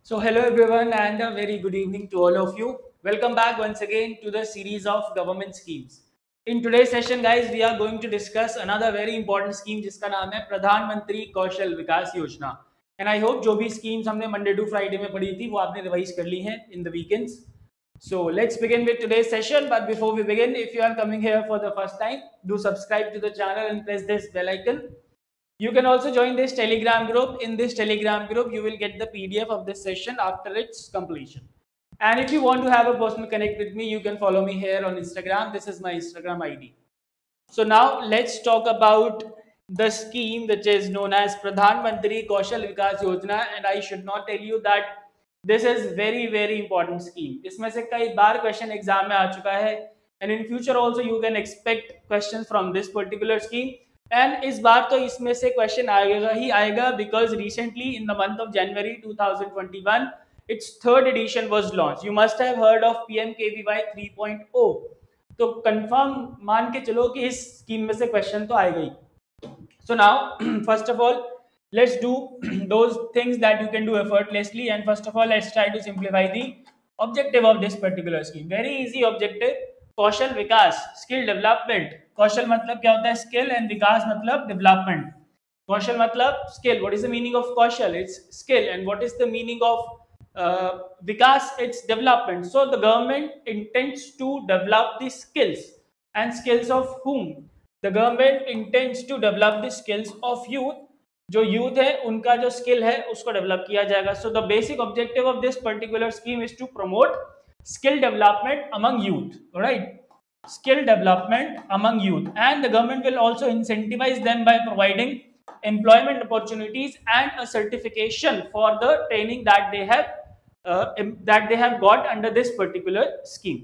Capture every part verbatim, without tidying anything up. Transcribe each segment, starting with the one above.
So, hello everyone, and a very good evening to all of you. Welcome back once again to the series of government schemes. In today's session, guys, we are going to discuss another very important scheme जिसका नाम है प्रधानमंत्री कौशल विकास योजना. And I hope जो भी schemes हमने Monday to Friday में पढ़ी थी वो आपने revise कर ली हैं in the weekends. So let's begin with today's session. But before we begin, if you are coming here for the first time, do subscribe to the channel and press this bell icon. You can also join this Telegram group. In this Telegram group, you will get the P D F of this session after its completion. And if you want to have a personal connect with me, you can follow me here on Instagram. This is my Instagram I D. So now let's talk about the scheme which is known as Pradhan Mantri Kaushal Vikas Yojana, and I should not tell you that this is very very important scheme. इसमें से कई बार question exam में आ चुका है, and in future also you can expect questions from this particular scheme. And इस बार तो इसमें से question आएगा ही आएगा because recently in the month of January twenty twenty-one its third edition was launched. You must have heard of P M K V Y three point oh. तो confirm मान के चलो कि इस स्कीम में से क्वेश्चन तो आएगा ही. So now first of all let's do those things that you can do effortlessly, and first of all let's try to simplify the objective of this particular scheme. Very easy objective. Kaushal Vikas, skill development. कौशल मतलब क्या होता है? Skill, and विकास मतलब development. कौशल मतलब skill. What is the meaning of kaushal? It's skill. And what is the meaning of uh, Vikas? It's development. So the government intends to develop the skills. And skills of whom? The government intends to develop the skills of youth. जो youth है उनका जो skill है उसको develop किया जाएगा. So the basic objective of this particular scheme is to promote skill development among youth. All right, skill development among youth, and the government will also incentivize them by providing employment opportunities and a certification for the training that they have uh, that they have got under this particular scheme.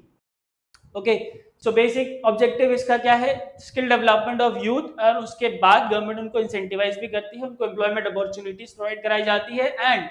Okay, so basic objective इसका क्या है? Skill development of youth. और उसके बाद government उनको incentivize भी करती है, उनको employment opportunities provide कराई जाती है, and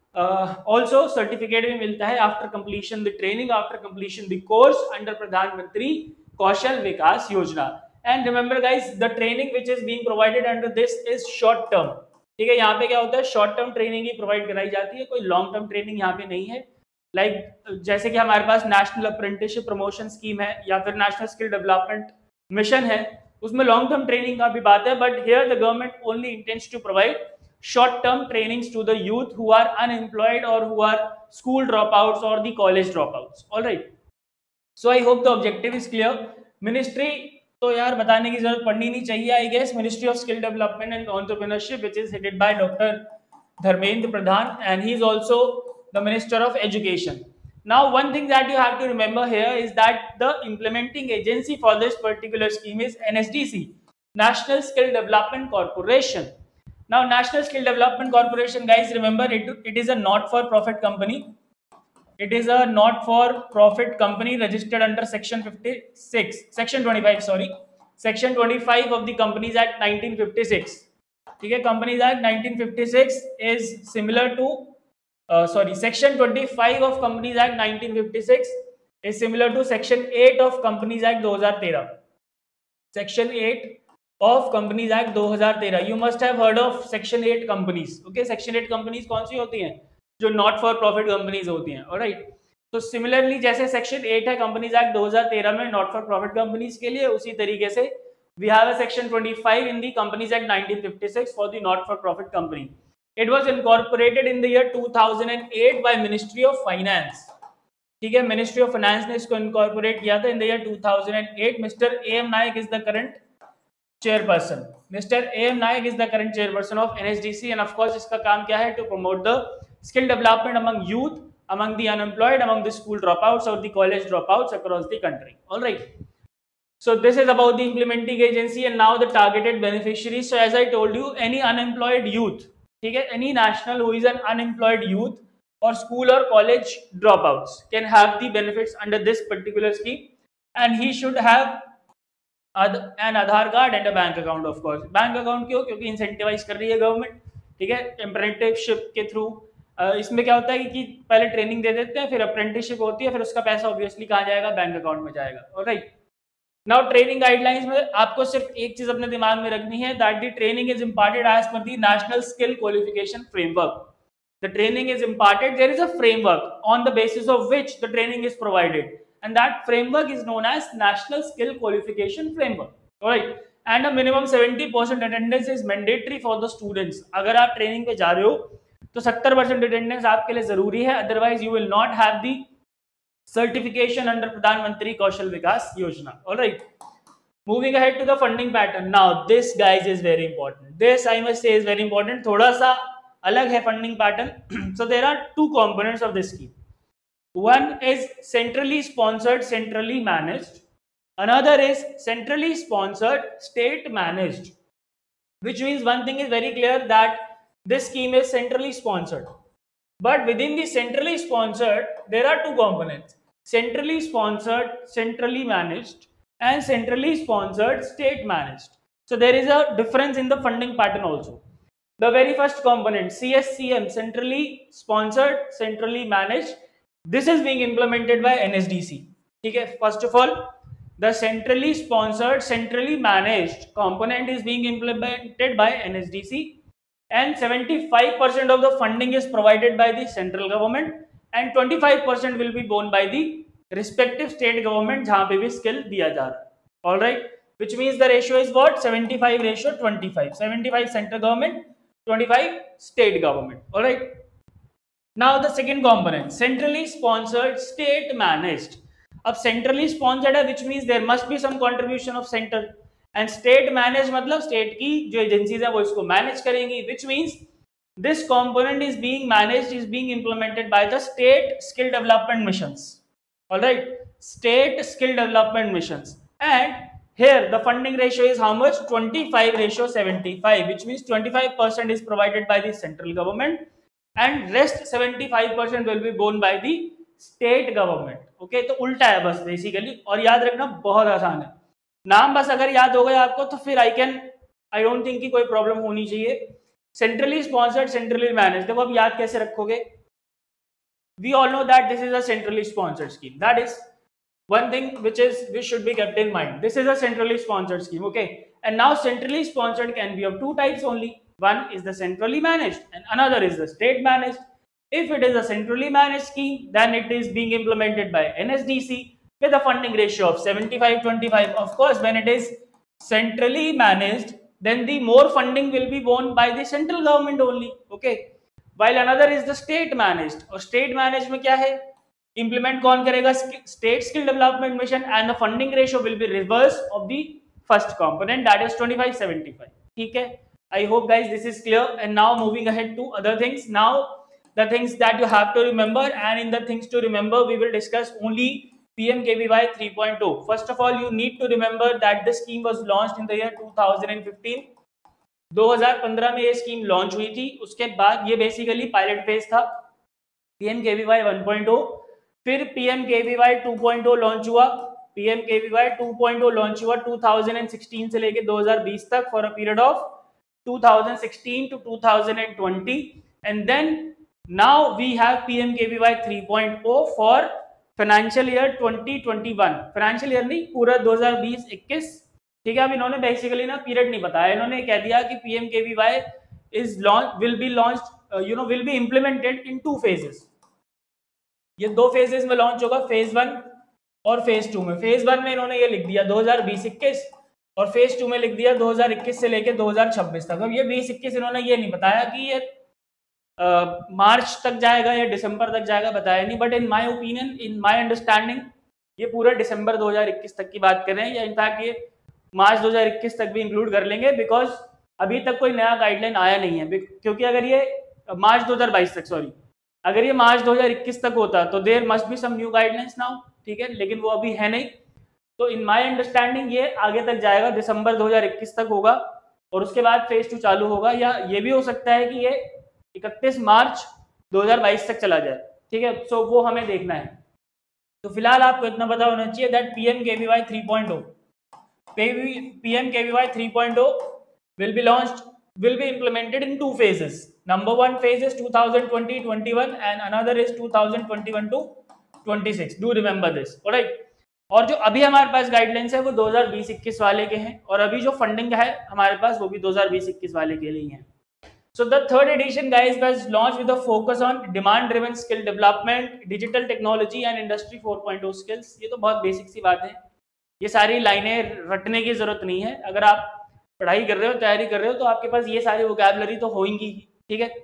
ऑल्सो uh, सर्टिफिकेट भी मिलता है after completion the training, after completion the course under Pradhan Mantri Kaushal Vikas Yojana. And remember guys, the training which is being provided under this is short term. ठीक है, यहाँ पे क्या होता है? शॉर्ट टर्म ट्रेनिंग ही प्रोवाइड कराई जाती है, कोई लॉन्ग टर्म ट्रेनिंग यहाँ पे नहीं है. लाइक like, जैसे कि हमारे पास नेशनल अप्रेंटिसशिप प्रमोशन स्कीम है या फिर नेशनल स्किल डेवलपमेंट मिशन है, उसमें लॉन्ग टर्म ट्रेनिंग का भी बात है. But here the government only intends to provide short-term trainings to the youth who are unemployed or who are school dropouts or the college dropouts. All right. So I hope the objective is clear. Ministry तो यार बताने की जरूरत पड़नी नहीं चाहिए, I guess. Ministry of Skill Development and Entrepreneurship, which is headed by Doctor Dharmendra Pradhan, and he is also the Minister of Education. Now, one thing that you have to remember here is that the implementing agency for this particular scheme is N S D C, National Skill Development Corporation. Now, National Skill Development Corporation, guys, remember it, it is a not-for-profit company. It is a not-for-profit company registered under Section fifty-six, Section twenty-five, sorry, Section twenty-five of the Companies Act nineteen fifty-six. Okay, Companies Act nineteen fifty-six is similar to, uh, sorry, Section twenty-five of Companies Act nineteen fifty-six is similar to Section eight of Companies Act twenty thirteen. Section eight of Companies Act twenty thirteen. You must have heard of Section eight companies. Okay, Section eight companies कौन सी होती हैं? जो not for profit companies होती हैं. Alright. तो similarly जैसे Section eight है Companies Act twenty thirteen में not for profit companies के लिए, उसी तरीके से we have a Section twenty-five in the Companies Act nineteen fifty-six for the not for profit company. It was incorporated in the year two thousand eight by Ministry of Finance. ठीक है, Ministry of Finance ने इसको incorporate किया था in the year two thousand eight. Mister A M Naik is the current chairperson. Mister A M Naik is the current chairperson of N S D C, and of course इसका काम क्या है? To promote the skill development among youth, among the unemployed, among the school dropouts or the college dropouts across the country. All right. So this is about the implementing agency, and now the targeted beneficiaries. So as I told you, any unemployed youth, ठीक है, any national who is an unemployed youth or school or college dropouts can have the benefits under this particular scheme, and he should have an Aadhaar card and a bank account. Of course bank account क्यों? क्योंकि incentivise कर रही है government. ठीक है, apprenticeship के through इसमें क्या होता है कि पहले ट्रेनिंग दे देते हैं, फिर अप्रेंटिसशिप होती है, फिर उसका पैसा ऑब्वियसली कहाँ जाएगा? बैंक अकाउंट में जाएगा. ऑलराइट. नाउ ट्रेनिंग गाइडलाइंस में आपको सिर्फ एक चीज अपने दिमाग में रखनी है, that the training is imparted as per the national skill qualification framework. the training is imparted, there is a framework on the basis of which the training is provided, and that framework is known as National Skill Qualification Framework. All right, and a minimum seventy percent attendance is mandatory for the students. अगर आप training पे जा रहे हो तो सत्तर percent attendance आपके लिए जरूरी है, otherwise you will not have the certification under Pradhan Mantri Kaushal Vikas Yojana. All right, moving ahead to the funding pattern. Now this guys is very important. This I must say is very important. थोड़ा सा अलग है funding pattern. So there are two components of this scheme. One is centrally sponsored, centrally managed. Another is centrally sponsored, state managed. Which means one thing is very clear, that this scheme is centrally sponsored. But within the centrally sponsored, there are two components: centrally sponsored, centrally managed, and centrally sponsored, state managed. So there is a difference in the funding pattern also. The very first component, C S C M, centrally sponsored, centrally managed, this is being implemented by N S D C. Okay, first of all, the centrally sponsored, centrally managed component is being implemented by N S D C. And seventy-five percent of the funding is provided by the central government, and twenty-five percent will be borne by the respective state government जहाँ पे भी skill दिया जा रहा है. All right, which means the ratio is what? seventy-five ratio twenty-five. seventy-five central government, twenty-five state government. All right. Now the second component, centrally sponsored, state managed. अब centrally sponsored है, which means there must be some contribution of center. And state manage मतलब state की जो agencies है वो इसको manage करेंगी, which means this component is being managed, is being implemented by the state skill development missions. Alright, state skill development missions. And here the funding ratio is how much? twenty-five ratio seventy-five, which means twenty-five percent is provided by the central government and rest seventy-five percent will be borne by the state government. okay, तो उल्टा है बस basically, और याद रखना बहुत आसान है. नाम बस अगर याद हो गया आपको तो फिर I can I don't think कि कोई प्रॉब्लम होनी चाहिए. Centrally sponsored, centrally manage. देखो अब याद कैसे रखोगे? We all know that this is a centrally sponsored scheme. That is one thing which is which should be kept in mind. This is a centrally sponsored scheme. Okay, and now centrally sponsored can be of two types only. One is the centrally managed and another is the state managed. If it is a centrally managed scheme, then it is being implemented by N S D C with a funding ratio of seventy-five twenty-five. Of course, when it is centrally managed, then the more funding will be borne by the central government only. Okay, while another is the state managed. और state managed में क्या है? Implement कौन करेगा? State skill development mission, and the funding ratio will be reverse of the first component, that is twenty-five seventy-five. ठीक है? I hope guys this is clear. And now moving ahead to other things. Now the things that you have to remember, and in the things to remember we will discuss only P M K V Y three point oh. First of all, you need to remember that the scheme was launched in the year two thousand fifteen. दो हज़ार पंद्रह में ये scheme launch हुई थी. उसके बाद ये बेसिकली पायलट फेज था. P M K V Y one point oh, फिर P M K V Y two point oh launch हुआ. P M K V Y two point oh launch हुआ two thousand sixteen से लेके दो हज़ार बीस तक, for a period of two thousand sixteen to two thousand twenty, and then now we have P M K V Y three point oh for financial year twenty twenty-one. Financial year नहीं, पूरा दो हज़ार बीस इक्कीस. ठीक है, अब इन्होंने बेसिकली ना पीरियड नहीं बताया. इन्होंने कह दिया कि P M K V Y is launch will be launched uh, you know will be implemented in two phases. ये दो फेजेस में लॉन्च होगा, फेज वन और फेज टू में. फेज वन में इन्होंने ये लिख दिया दो हज़ार बीस इक्कीस, और फेज टू में लिख दिया दो हज़ार इक्कीस से लेके दो हज़ार छब्बीस तक. अब ये बीस इक्कीस इन्होंने ये नहीं बताया कि ये आ, मार्च तक जाएगा या दिसंबर तक जाएगा, बताया नहीं. But in my opinion, in my understanding, ये पूरा दिसंबर दो हज़ार इक्कीस तक की बात कर रहे हैं, या इनफैक्ट ये मार्च दो हज़ार इक्कीस तक भी इंक्लूड कर लेंगे, बिकॉज अभी तक कोई नया गाइडलाइन आया नहीं है. क्योंकि अगर ये मार्च दो हज़ार बाईस तक सॉरी अगर ये मार्च दो हज़ार इक्कीस तक होता तो there must be some new guidelines now. ठीक है, लेकिन वो अभी है नहीं. तो इन माय अंडरस्टैंडिंग ये आगे तक जाएगा, दिसंबर दो हज़ार इक्कीस तक होगा, और उसके बाद फेज टू चालू होगा. या ये भी हो सकता है कि ये इकतीस मार्च दो हज़ार बाईस तक चला जाए. ठीक है, सो वो हमें देखना है. तो फिलहाल आपको इतना पता होना चाहिए that P M K V Y three point oh P M K V Y three point oh will be launched, will be implemented in two phases. Number one phase is two thousand twenty to twenty-one and another is two thousand twenty-one to twenty-six. Do remember this. Alright. और जो अभी हमारे पास guidelines है वो दो हज़ार बीस इक्कीस वाले के हैं, और अभी जो फंडिंग है हमारे पास वो भी दो हज़ार बीस इक्कीस वाले के लिए ही है. So the third edition, guys, was launched with a focus on demand-driven skill development, digital technology and industry four point oh skills. ये तो बहुत बेसिक सी बात है, ये सारी लाइनें रटने की जरूरत नहीं है. अगर आप पढ़ाई कर रहे हो, तैयारी कर रहे हो, तो आपके पास ये सारी वोकैबुलरी तो होंगी, ठीक है.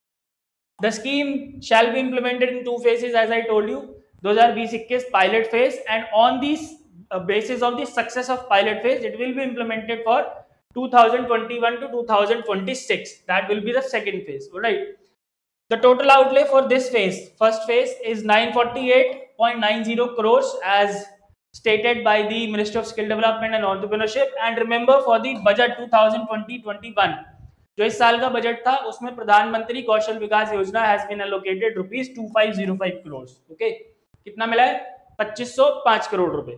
The scheme shall be implemented in two phases, as I told you. twenty twenty-twenty-one pilot phase, and on this uh, basis of the success of pilot phase, it will be implemented for two thousand twenty-one to two thousand twenty-six. That will be the second phase. All right. The total outlay for this phase, first phase, is nine hundred forty-eight point nine zero crores as stated by the Ministry of Skill Development and Entrepreneurship. And remember, for the budget twenty twenty to twenty-one, जो इस साल का budget था, उसमें प्रधानमंत्री Kaushal Vikas Yojana has been allocated rupees two five zero five crore. Okay, कितना मिला है? पच्चीस सौ पाँच करोड़ रुपए.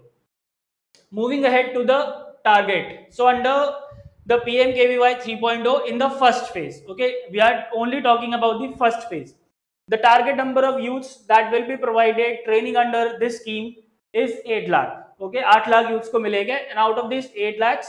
Moving ahead to the target. So under the P M K V Y three point oh in the first phase, okay, we are only talking about the first phase. The target number of youths that will be provided training under this scheme is eight lakh. Okay, eight lakh youths को मिलेगा, and out of this eight lakhs,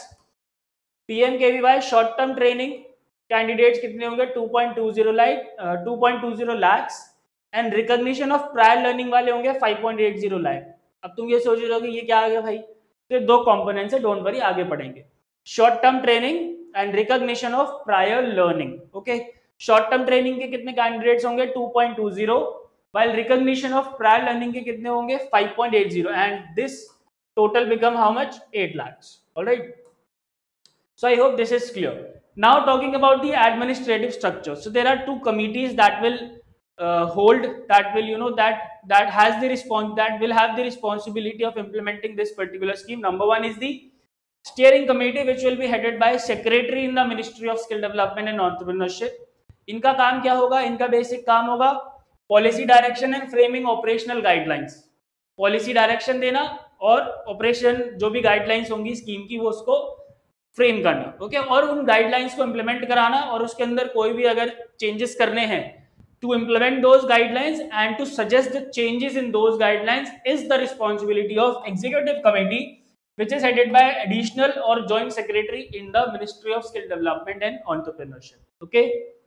P M K V Y short term training candidates कितने होंगे? two point two zero lakh, uh, two point two zero lakhs, and recognition of prior learning वाले होंगे five point eight zero lakh. अब तुम ये सोच रहे हो कि ये क्या आ गया भाई? तो दो कंपोनेंट्स है, डोंट वरी, आगे पढ़ेंगे. Short term training and recognition of prior learning. Okay, short term training के कितने कैंडिडेट्स होंगे? Two point two zero, while recognition of prior learning के कितने होंगे? five point eight zero, and this total become how much? eight lakhs. All right, so I hope this is clear. Now talking about the administrative structure, so there are two committees that will uh, hold, that will, you know, that that has the response, that will have the responsibility of implementing this particular scheme. Number one is the steering committee, which will be headed by secretary in the Ministry of Skill Development and Entrepreneurship. इनका काम क्या होगा? इनका बेसिक काम होगा policy direction and framing operational guidelines. Policy direction देना और ऑपरेशन जो भी गाइडलाइंस होंगी स्कीम की, वो उसको फ्रेम करना. ओके, और उन गाइडलाइंस को इम्प्लीमेंट कराना, और उसके अंदर कोई भी अगर चेंजेस करने हैं, to implement those guidelines and to suggest the changes in those guidelines is the responsibility of executive committee, which is headed by additional or joint secretary in the Ministry of Skill Development and Entrepreneurship. Okay,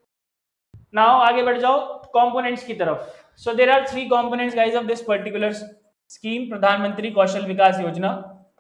now आगे बढ़ जाओ components की तरफ. So there are three components, guys, of this particular scheme, प्रधानमंत्री कौशल विकास योजना.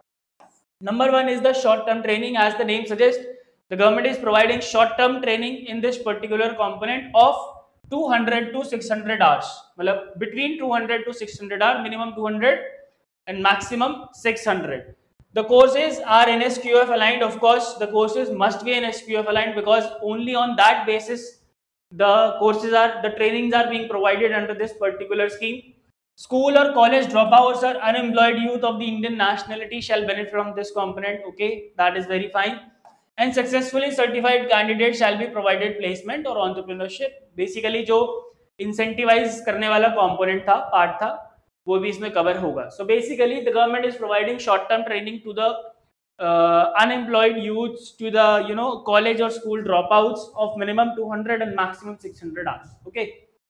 Number one is the short term training. As the name suggests, the government is providing short term training in this particular component of two hundred to six hundred hours. मतलब between two hundred to six hundred hours, minimum two hundred and maximum six hundred. The courses are N S Q F aligned. Of course, the courses must be N S Q F aligned, because only on that basis the courses are, the trainings are being provided under this particular scheme. School or college dropouts or unemployed youth of the Indian nationality shall benefit from this component. Okay, that is very fine. And successfully certified candidates shall be provided placement or entrepreneurship. Basically जो incentivize करने वाला component था, part था, वो भी इसमें cover होगा. So basically the government is providing short term training to the uh, unemployed youths, to the, you know, college or school dropouts of minimum two hundred and maximum six hundred hours. Okay,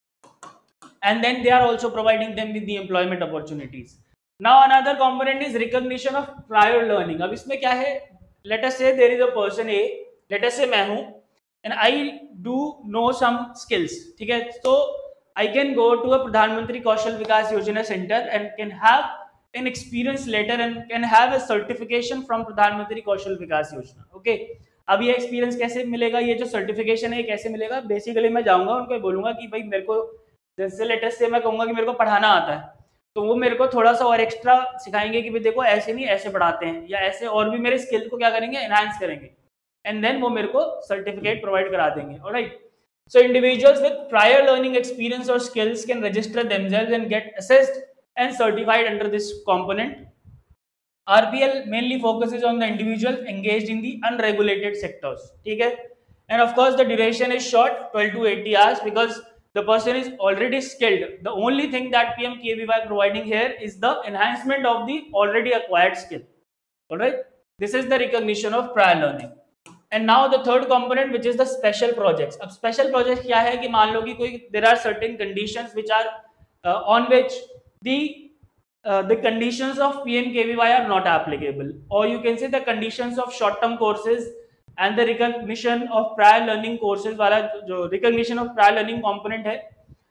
and then they are also providing them with the employment opportunities. Now another component is recognition of prior learning. अब इसमें क्या है? Let us say there is a person A, let us say मैं हूँ, and I do know some skills. ठीक है, so I can go to a प्रधानमंत्री कौशल विकास योजना center and can have an experience letter and can have a certification from प्रधानमंत्री कौशल विकास योजना. Okay, अब ये एक्सपीरियंस कैसे मिलेगा? ये जो सर्टिफिकेशन है कैसे मिलेगा? बेसिकली मैं जाऊंगा, उनको बोलूंगा कि भाई मेरे को, जैसे लेटेस्ट से मैं कहूंगा कि मेरे को पढ़ाना आता है, तो वो मेरे को थोड़ा सा और एक्स्ट्रा सिखाएंगे कि भाई देखो ऐसे नहीं ऐसे पढ़ाते हैं, या ऐसे और भी मेरे स्किल को क्या करेंगे? एनहांस करेंगे, एंड देन वो मेरे को सर्टिफिकेट प्रोवाइड करा देंगे. Alright, so individuals with prior learning experience और skills can register themselves and get assessed and certified under this component. R P L mainly focuses on the individual engaged in the unregulated sectors. ठीक है, and of course the duration is short, twelve to eighty hours, because the person is already skilled. The only thing that P M K V Y providing here is the enhancement of the already acquired skill. All right, this is the recognition of prior learning. And now the third component, which is the special projects. अब special projects क्या है कि मान लो कि कोई, there are certain conditions which are uh, on which the uh, the conditions of P M K V Y are not applicable, or you can say the conditions of short term courses and the recognition of prior learning courses वाला जो recognition of prior learning component है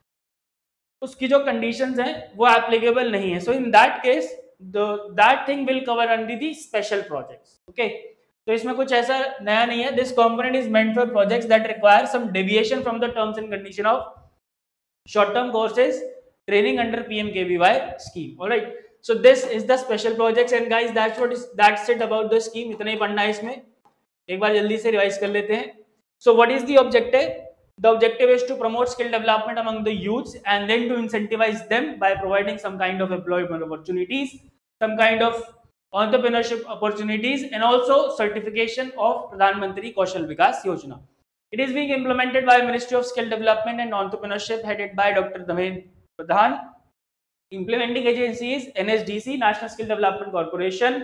उसकी जो conditions हैं वो applicable नहीं है. So in that case that thing will cover under the special projects. Okay, तो इसमें कुछ ऐसा नया नहीं है. This component is meant for projects that require some deviation from the terms and conditions of short term courses training under P M K V Y scheme. All right, so this is the special projects and guys that's what is that's it about the scheme. इतना ही पढ़ना है इसमें, एक बार जल्दी से revise कर लेते हैं. So what is the objective? The objective is to promote skill development among the youths and then to incentivize them by providing some kind of employment opportunities, some kind of entrepreneurship opportunities, and also certification of Pradhan Mantri Kaushal Vikas Yojana. It is being implemented by Ministry of Skill Development and Entrepreneurship headed by Doctor Dharmendra Pradhan. Implementing agency is N S D C, National Skill Development Corporation,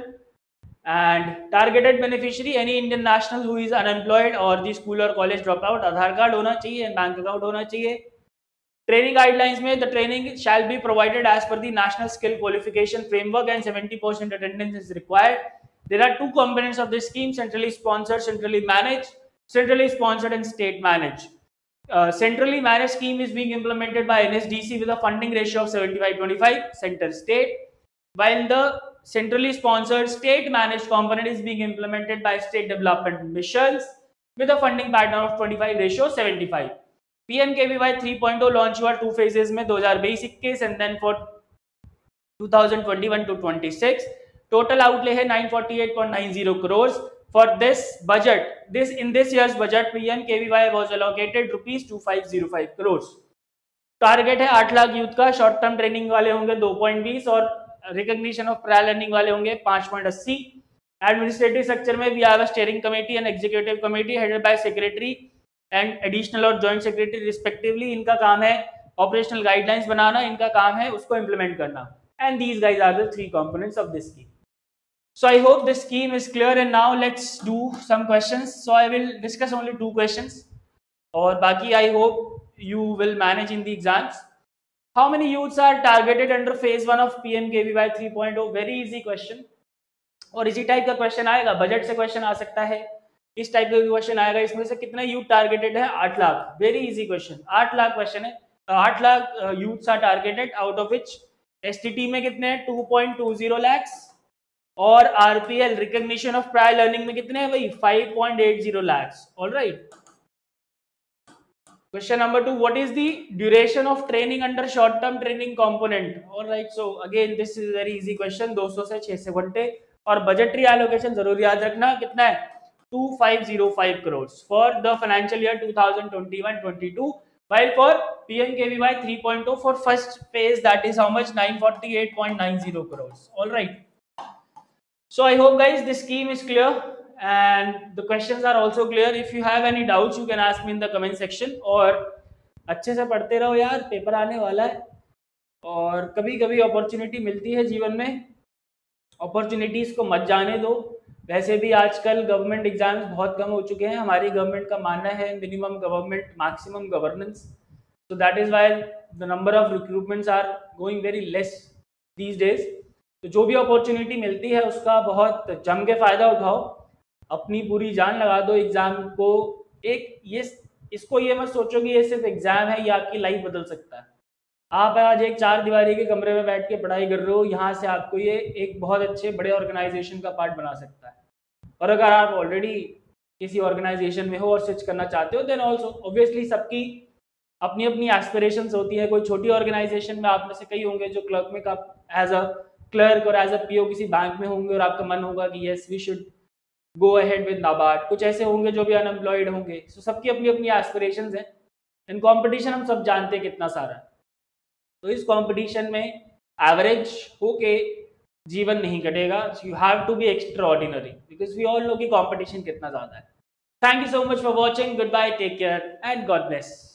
and targeted beneficiary any Indian national who is unemployed or the school or college dropout. Aadhaar card होना चाहिए, bank account होना चाहिए. Training guidelines में the training shall be provided as per the national skill qualification framework and seventy percent attendance is required. There are two components of this scheme: centrally sponsored, centrally managed. Centrally sponsored and state managed. Uh, centrally managed scheme is being implemented by N S D C with a funding ratio of seventy-five twenty-five center state, while the centrally sponsored state managed component is being implemented by state development missions with a funding pattern of twenty-five ratio seventy-five. P M K V Y three point oh launch हुआ two phases में twenty twenty-two twenty-one and then for twenty twenty-one to twenty-six. Total outlay है nine forty-eight point nine zero crores. For this budget, this in this year's budget, P M K V Y was allocated rupees two thousand five hundred five crores. Target है आठ lakh youth का. Short term training वाले होंगे दो point बीस और recognition of prior learning वाले होंगे पाँच पॉइंट अस्सी. एडमिनिस्ट्रेटिव स्ट्रक्चर में we have a steering committee and executive committee headed by secretary and additional और जॉइंट सेक्रेटरी रिस्पेक्टिवली. इनका काम है ऑपरेशनल गाइडलाइंस बनाना, इनका काम है उसको इम्प्लीमेंट करना. And these guys are the three components of this scheme. So I hope this scheme is clear and now let's do some questions. So I will discuss only two questions और बाकी I hope you will manage in the exams. How many youths are targeted under phase one of P M K V Y three point oh? Very easy question. और इसी type का question आएगा, budget से question आ सकता है, इस type का question आएगा. इसमें से कितने यूथ टारगेटेड है? आठ लाख. Very easy question. आठ लाख क्वेश्चन है. आठ lakh youths are targeted, out of which S T T में कितने हैं? Two point two zero lakhs और RPL recognition of prior learning में कितने हैं भाई? Five point eight zero lakhs. All right. Question number two, what is the duration of training under short term training component? All right, so again this is very easy question. दो सौ से छह सौ घंटे. और बजटरी एलोकेशन जरूर याद रखना कितना है? two thousand five hundred five crores for the financial year twenty twenty-one twenty-two, while for P M K V Y three point oh for first phase that is how much? nine forty-eight point nine zero crores. All right. So I hope guys this scheme is clear and the questions are also clear. If you have any doubts you can ask me in the comment section. और अच्छे से पढ़ते रहो यार, paper आने वाला है और कभी कभी अपॉर्चुनिटी मिलती है जीवन में, अपॉर्चुनिटीज को मत जाने दो. वैसे भी आजकल गवर्नमेंट एग्जाम्स बहुत कम हो चुके हैं. हमारी गवर्नमेंट का मानना है minimum government maximum governance. So that is why the number of recruitments are going very less these days. तो जो भी अपॉर्चुनिटी मिलती है उसका बहुत जम के फायदा उठाओ, अपनी पूरी जान लगा दो एग्जाम को. एक ये इसको ये मत सोचो कि ये सिर्फ एग्जाम है, ये आपकी लाइफ बदल सकता है. आप आज एक चार दीवारी के कमरे में बैठ के पढ़ाई कर रहे हो, यहाँ से आपको ये एक बहुत अच्छे बड़े ऑर्गेनाइजेशन का पार्ट बना सकता है. और अगर आप ऑलरेडी किसी ऑर्गेनाइजेशन में हो और स्विच करना चाहते हो देन ऑल्सो ऑब्वियसली सबकी अपनी अपनी एस्पिरेशंस होती है. कोई छोटी ऑर्गेनाइजेशन में आप में से कई होंगे जो क्लर्क में का एज अ क्लर्क और एज अ पीओ किसी बैंक में होंगे और आपका मन होगा कि yes we should go ahead with NABARD. कुछ ऐसे होंगे जो भी अनएम्प्लॉयड होंगे. सो so, सबकी अपनी अपनी एस्पिरेशंस हैं. इन कंपटीशन हम सब जानते हैं कितना सारा है. तो इस कंपटीशन में एवरेज होके जीवन नहीं कटेगा. You have to be extraordinary because we all know कि कंपटीशन कितना ज्यादा है. Thank you so much for watching. Goodbye, take care and God bless.